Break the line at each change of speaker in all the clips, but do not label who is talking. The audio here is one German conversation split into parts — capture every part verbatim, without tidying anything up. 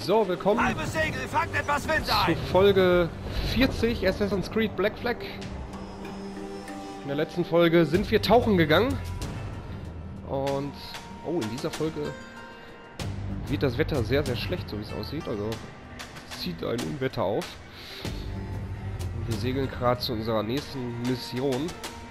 So, willkommen
Halbes Segel, fangt etwas Wind ein.
zu Folge vierzig Assassin's Creed Black Flag. In der letzten Folge sind wir tauchen gegangen. Und, oh, in dieser Folge wird das Wetter sehr, sehr schlecht, so wie es aussieht. Also, es zieht ein Unwetter auf. Und wir segeln gerade zu unserer nächsten Mission.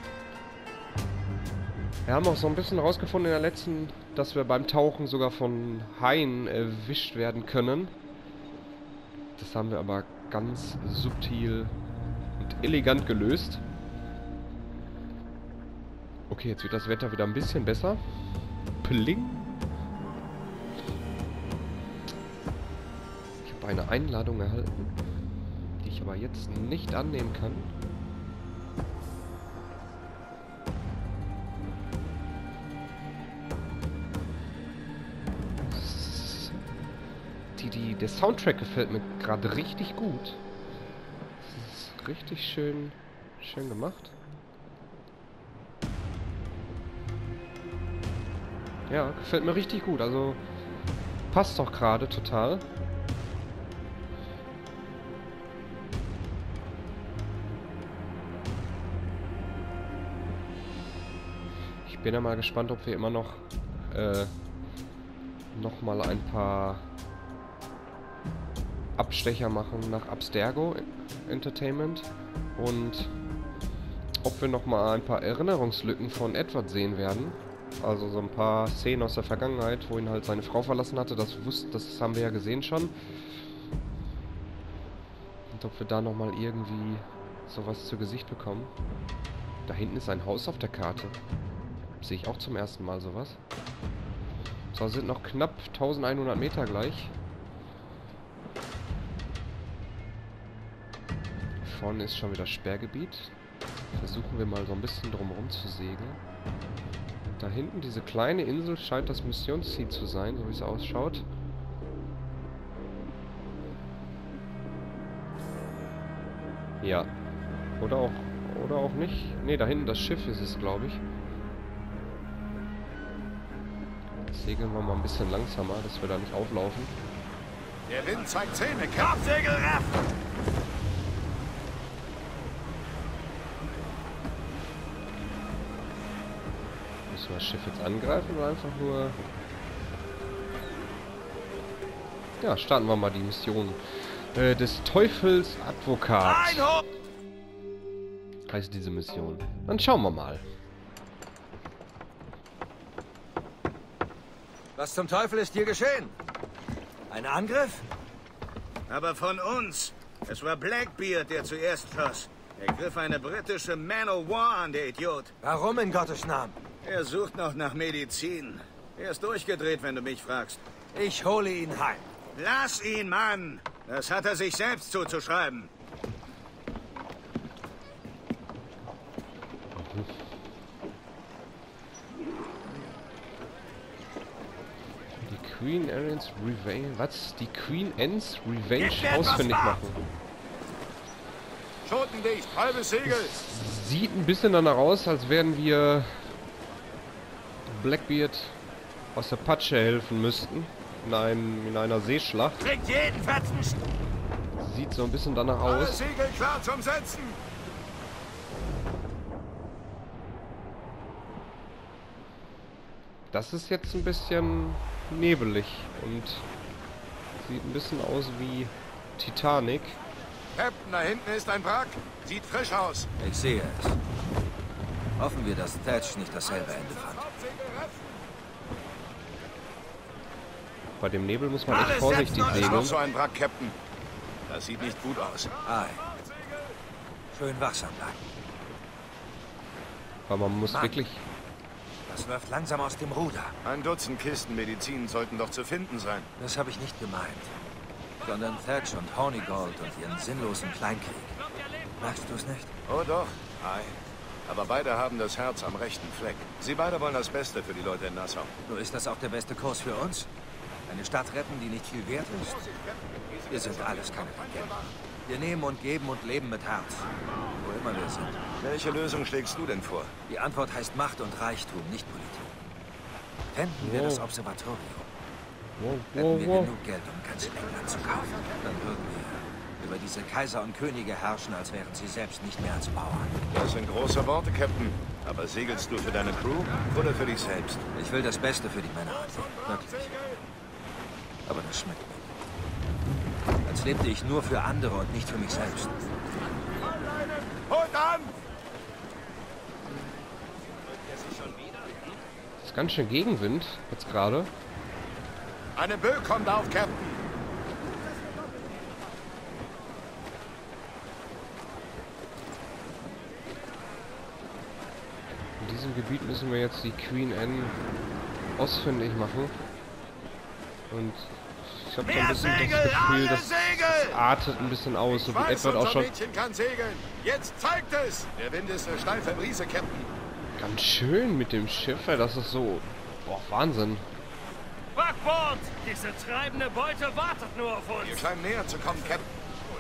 Wir haben auch so ein bisschen rausgefunden in der letzten, dass wir beim Tauchen sogar von Haien erwischt werden können. Das haben wir aber ganz subtil und elegant gelöst. Okay, jetzt wird das Wetter wieder ein bisschen besser. Pling. Ich habe eine Einladung erhalten, die ich aber jetzt nicht annehmen kann. Die, die, der Soundtrack gefällt mir gerade richtig gut. Das ist richtig schön, schön gemacht. Ja, gefällt mir richtig gut. Also passt doch gerade total. Ich bin ja mal gespannt, ob wir immer noch äh, noch mal ein paar Abstecher machen nach Abstergo Entertainment und ob wir noch mal ein paar Erinnerungslücken von Edward sehen werden. Also so ein paar Szenen aus der Vergangenheit, wo ihn halt seine Frau verlassen hatte. Das wussten, das haben wir ja gesehen schon. Und ob wir da noch mal irgendwie sowas zu Gesicht bekommen. Da hinten ist ein Haus auf der Karte. Sehe ich auch zum ersten Mal sowas. So, sind noch knapp eintausendeinhundert Meter gleich. Vorne ist schon wieder Sperrgebiet. Versuchen wir mal so ein bisschen drumherum zu segeln. Da hinten, diese kleine Insel, scheint das Missionsziel zu sein, so wie es ausschaut. Ja. Oder auch, oder auch nicht. Ne, da hinten das Schiff ist es, glaube ich. Jetzt segeln wir mal ein bisschen langsamer, dass wir da nicht auflaufen.
Der Wind zeigt Zähne, Kapsegel, Raff!
Müssen wir das Schiff jetzt angreifen oder einfach nur... Ja, starten wir mal die Mission. Äh, des Teufels Advokat heißt diese Mission. Dann schauen wir mal.
Was zum Teufel ist hier geschehen? Ein Angriff?
Aber von uns. Es war Blackbeard, der zuerst schoss. Er griff eine britische Man o' War an, der Idiot.
Warum in Gottes Namen?
Er sucht noch nach Medizin. Er ist durchgedreht, wenn du mich fragst.
Ich hole ihn heim.
Lass ihn, Mann! Das hat er sich selbst zuzuschreiben.
Die Queen Anne's Revenge... Was? Die Queen Anne's Revenge ausfindig machen.
Schotendicht, halbes Segel!
Sieht ein bisschen danach aus, als wären wir Blackbeard aus der Patsche helfen müssten. In, einem, in einer Seeschlacht.
Kriegt jeden Fetzen!
Sieht so ein bisschen danach
Alle
aus.
Segel klar zum Setzen!
Das ist jetzt ein bisschen nebelig und sieht ein bisschen aus wie Titanic.
Captain, da hinten ist ein Wrack. Sieht frisch aus.
Ich sehe es. Hoffen wir, dass Thatch nicht dasselbe Ende fand.
Bei dem Nebel muss man echt vorsichtig
Noch
segeln.
so ein Wrack, Captain. Das sieht nicht gut aus.
Ei. Schön wachsam bleiben.
Aber man muss
Mann.
wirklich...
Das läuft langsam aus dem Ruder.
Ein Dutzend Kisten Medizin sollten doch zu finden sein.
Das habe ich nicht gemeint. Sondern Thatch und Hornigold und ihren sinnlosen Kleinkrieg. Merkst du es nicht?
Oh doch. Ei. Aber beide haben das Herz am rechten Fleck. Sie beide wollen das Beste für die Leute in Nassau.
Nur ist das auch der beste Kurs für uns? Eine Stadt retten, die nicht viel wert ist? Wir sind alles keine Agenten. Wir nehmen und geben und leben mit Herz. Wo immer wir sind.
Welche Lösung schlägst du denn vor?
Die Antwort heißt Macht und Reichtum, nicht Politik. Fänden wir das Observatorium. Dann könnten wir Thatch und Hornigold und ihren sinnlosen Kleinkrieg. Thatch und Hornigold und ihren sinnlosen Kleinkrieg. Thatch und Hornigold und ihren sinnlosen Kleinkrieg. Thatch und Hornigold und ihren sinnlosen Kleinkrieg. Thatch und Hornigold und ihren sinnlosen Kleinkrieg. Thatch und Hornigold und ihren sinnlosen Kleinkrieg. Thatch und Hornigold und ihren sinnlosen Kleinkrieg. Thatch und Hornigold und ihren sinnlosen Kleinkrieg. Fänden wir das Observatorium. Fänden wir das Observatorium.
Wow,
Hätten
wow,
wir
wow.
genug Geld, um ganz England zu kaufen, dann würden wir über diese Kaiser und Könige herrschen, als wären sie selbst nicht mehr als Bauern.
Das sind große Worte, Captain. Aber segelst du für deine Crew oder für dich selbst?
Ich will das Beste für die Männer. Wirklich. Aber das schmeckt mir. Als lebte ich nur für andere und nicht für mich selbst.
Holt an!
Das ist ganz schön Gegenwind jetzt gerade.
Eine Böe kommt auf, Captain.
In diesem Gebiet müssen wir jetzt die Queen Anne ausfindig machen. Und ich habe so ein bisschen das Gefühl, dass das artet ein bisschen aus, so wie
Weiß,
Edward auch
unser
schon.
Mädchen kann segeln. Jetzt zeigt es! Der Wind ist eine steife Brise, Captain.
Ganz schön mit dem Schiff, ey, das ist so. Boah, Wahnsinn.
Backbord! Diese treibende Beute wartet nur auf
Wir
uns.
scheinen näher zu kommen, Captain.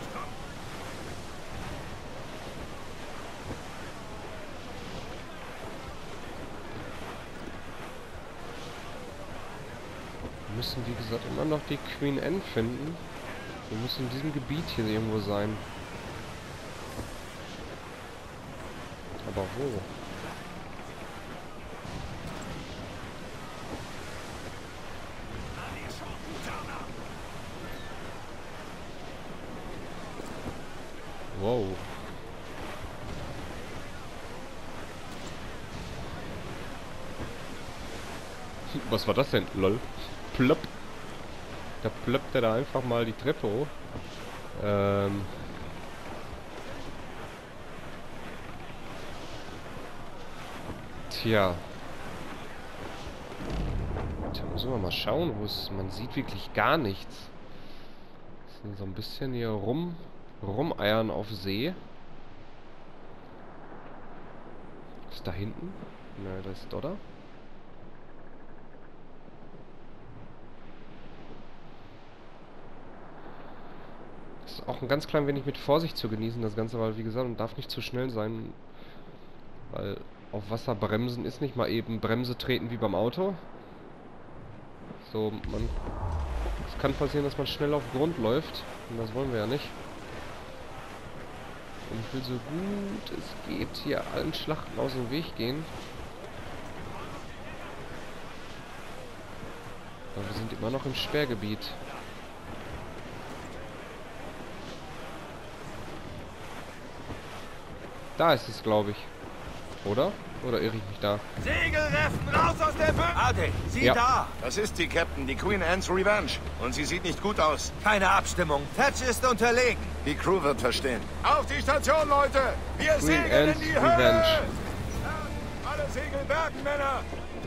Wir müssen, wie gesagt, immer noch die Queen Anne finden. Wir müssen in diesem Gebiet hier irgendwo sein. Aber wo? Wow. Was war das denn? Lol. Plopp. Da ploppt er da einfach mal die Treppe hoch. Ähm. Tja. Da müssen wir mal schauen, wo es. Man sieht wirklich gar nichts. Wir sind so ein bisschen hier rum. Rumeiern auf See. Ist da hinten? Ne, das ist Dodder. Ist auch ein ganz klein wenig mit Vorsicht zu genießen, das Ganze, weil wie gesagt, man darf nicht zu schnell sein. Weil auf Wasser bremsen ist nicht mal eben Bremse treten wie beim Auto. So, man. Es kann passieren, dass man schnell auf Grund läuft. Und das wollen wir ja nicht. Und ich will so gut es geht hier allen Schlachten aus dem Weg gehen. Aber wir sind immer noch im Sperrgebiet. Da ist es, glaube ich. Oder? Oder irre ich mich da?
Segelreffen, raus aus der Böe!
Ade, sieh
Ja.
da!
Das ist die Captain, die Queen Anne's Revenge. Und sie sieht nicht gut aus.
Keine Abstimmung. Thatch ist unterlegen.
Die Crew wird verstehen. Auf die Station, Leute! Wir
Queen
segeln
Anne's
in die
Revenge.
Höhe! Alle Segel bergen, Männer!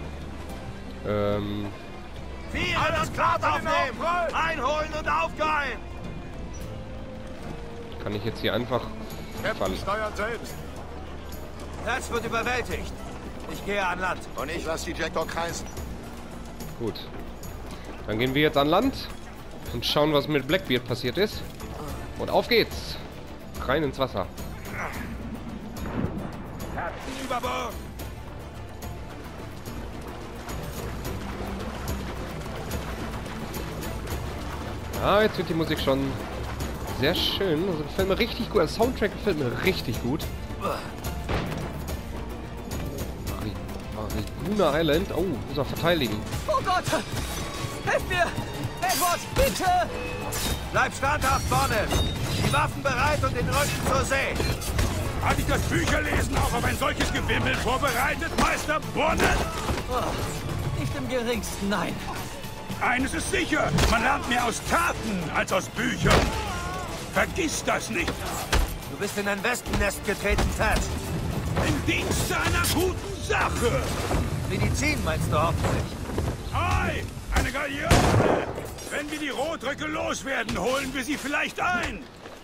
Ähm.
Vier, das Grad aufnehmen! Einholen und aufgeilen!
Kann ich jetzt hier einfach
Captain
fallen?
steuert selbst.
Thatch wird überwältigt. Ich gehe an Land.
Und ich lasse die Jackdaw kreisen.
Gut. Dann gehen wir jetzt an Land und schauen, was mit Blackbeard passiert ist. Und auf geht's! Rein ins Wasser.
Über Bord!
Ah, jetzt wird die Musik schon sehr schön. Also gefällt mir richtig gut. Der Soundtrack gefällt mir richtig gut. Mari Mariguna Island. Oh, muss er verteidigen.
Oh Gott! Helft mir! Edward, bitte!
Bleib standhaft vorne. Die Waffen bereit und den Rücken zur See.
Hat dich das Bücherlesen auch auf ein solches Gewimmel vorbereitet, Meister Bonnet?
Oh, nicht im geringsten, nein.
Eines ist sicher, man lernt mehr aus Taten als aus Büchern. Vergiss das nicht.
Du bist in ein Wespennest getreten, Thatch.
Im Dienste einer guten Sache.
Medizin meinst du hoffentlich?
Ei, eine Galeone. Wenn wir die Rotröcke loswerden, holen wir sie vielleicht ein.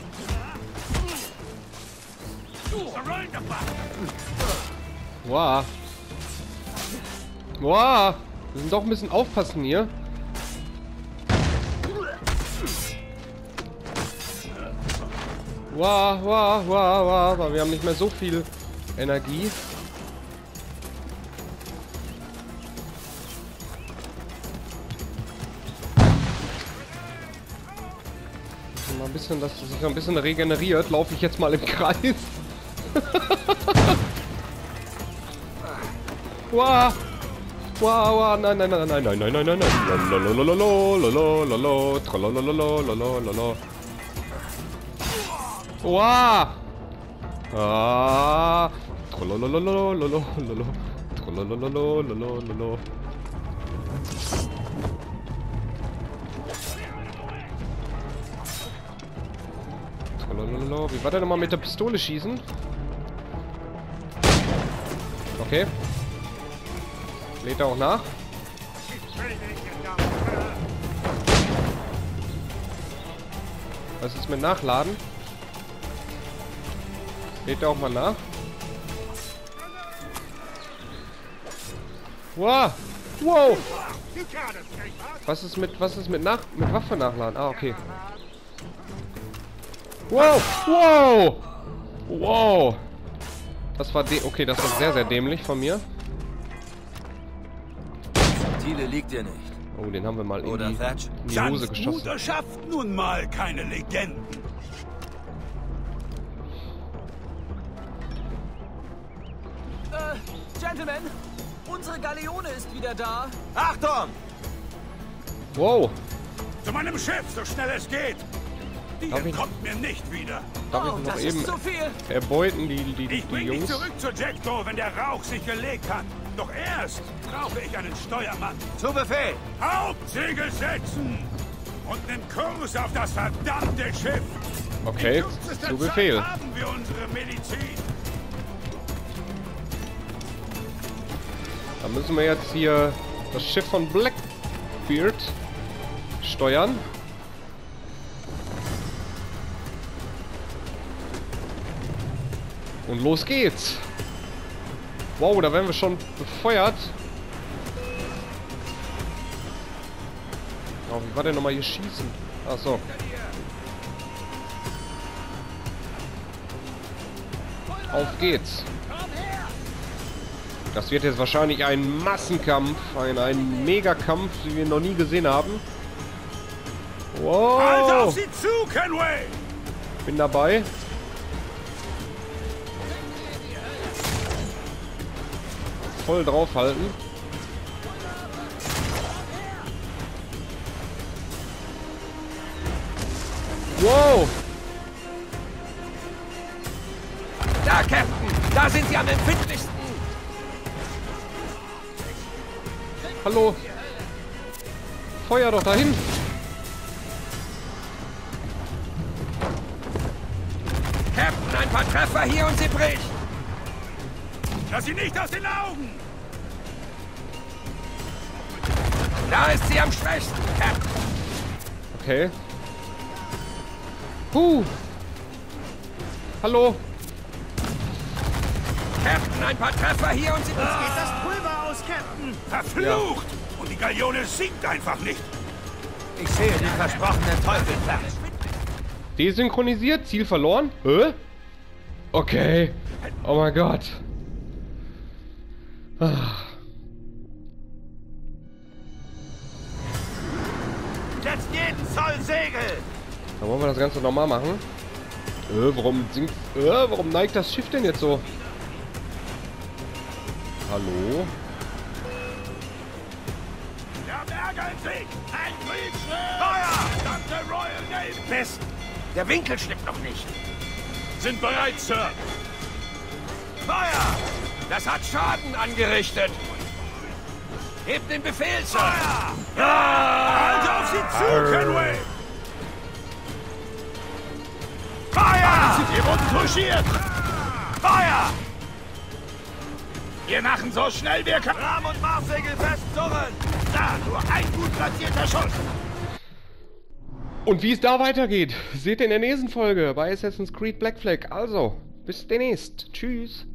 Wow. Wow. Wir müssen doch ein bisschen aufpassen hier. Wow, wow, wow, wow. Aber wir haben nicht mehr so viel Energie. Mal ein bisschen, dass es sich noch ein bisschen regeneriert, laufe ich jetzt mal im Kreis. Wow! Wow, wow, nein, nein, nein, nein, nein, nein, nein, nein, nein. Lalalalalalala, tralalalalalalala. Wow! Ah! Tralalalalalalala, tralalalalalalala. Tralalala. Wie war der nochmal mit der Pistole schießen? Okay. Lädt er auch nach? Was ist mit Nachladen? Lädt er auch mal nach? Wow! Wow! Was ist mit was ist mit nach mit Waffe nachladen? Ah, okay. Wow! Wow! Wow! Das war de okay, das war sehr sehr dämlich von mir.
Thiele liegt dir nicht.
Oh, den haben wir mal in
Oder
die,
Thatch?
in die Hose geschossen.
Bruder schafft nun mal keine Legenden.
Äh, Gentlemen, unsere Galeone ist wieder da.
Achtung!
Wow!
Zu meinem Schiff, so schnell es geht. Die
Darf ich-
kommt mir nicht wieder.
Darf
Oh,
ich noch
das
eben
ist zu viel.
erbeuten, die, die, die,
Ich
die
bring dich
Jungs?
zurück zu Jackdaw, wenn der Rauch sich gelegt hat. Doch erst brauche ich einen Steuermann.
Zu Befehl!
Hauptsegel setzen! Und einen Kurs auf das verdammte Schiff!
Okay,
In kürzester
zu Befehl.
Zeit haben wir unsere Medizin.
Dann müssen wir jetzt hier das Schiff von Blackbeard steuern. Und los geht's. Wow, da werden wir schon befeuert. Oh, wie war der nochmal hier schießen? Ach so. Auf geht's. Das wird jetzt wahrscheinlich ein Massenkampf, ein, ein Megakampf, wie wir noch nie gesehen haben.
Halt auf
Wow!
sie zu, Kenway!
Bin dabei. Voll draufhalten. Wow!
Da, Captain! Da sind sie am empfindlichsten!
Hallo! Feuer doch dahin!
Captain, ein paar Treffer hier und sie bricht!
Lass sie nicht aus den Augen!
Da ist sie am schwächsten, Captain!
Okay. Huh! Hallo!
Captain, ein paar Treffer hier und sie bricht!
Geht das Pulver aus, Captain?
Verflucht! Und die Galeone sinkt einfach nicht.
Ich sehe den versprochenen Teufel fern.
Desynchronisiert? Ziel verloren? Hä? Okay. Oh mein Gott. Ah.
Jetzt jeden Zoll Segel!
Dann wollen wir das Ganze nochmal machen. Äh, warum sinkt... Äh, warum neigt das Schiff denn jetzt so? Hallo?
Wir haben Ärger in Sicht! Ein Kriegsschiff! Feuer! Verdammte Royal Navy!
Mist! Der Winkel stimmt noch nicht.
Sind bereit, Sir!
Feuer! Das hat Schaden angerichtet! Hebt den Befehl, Sir!
Halt auf sie zu, Kenway!
Feuer!
Sie wurden touchiert!
Feuer!
Wir machen so schnell wir können!
Rahm- und Marssegel festzurren! Da, nur ein gut platzierter Schuss!
Und wie es da weitergeht, seht ihr in der nächsten Folge bei Assassin's Creed Black Flag. Also, bis demnächst. Tschüss.